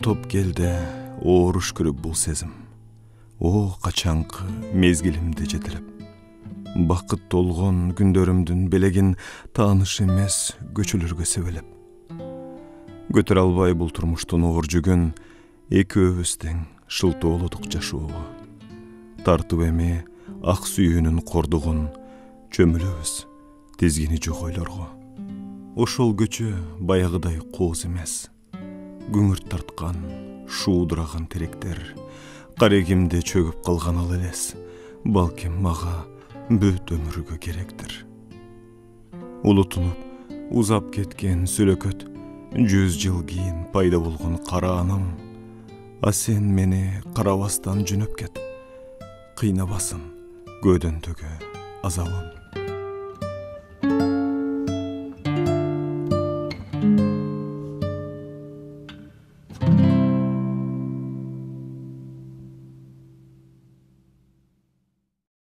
топ келди, ооруш көрүп бул сезим. О качанкы мезгилимде жетелеп. Бакыт толгон күндөрүмдүн белегин тааныш эмес көчөлөргө себелеп. Көтөрө албай бул турмуштун оор жүгүн, экөөбүз тең шылтоолодук жашоого. Тартып эми ак сүйүүнүн кордугун, чөмүлөбүз тизгини жок ойлорго. Ошол көчө баягыдай кооз эмес. Күңүрт тарткан, шуудураган теректер, карегимде чөгүп калган ал элес, балким мага бүт өмүргө керектир. Улутунуп, узап кеткен сүлөкөт, 100 жыл кийин пайда болгон кара аным, а сен мени карабастан жөнөп кет, кыйнабасын көөдөндөгү азабым.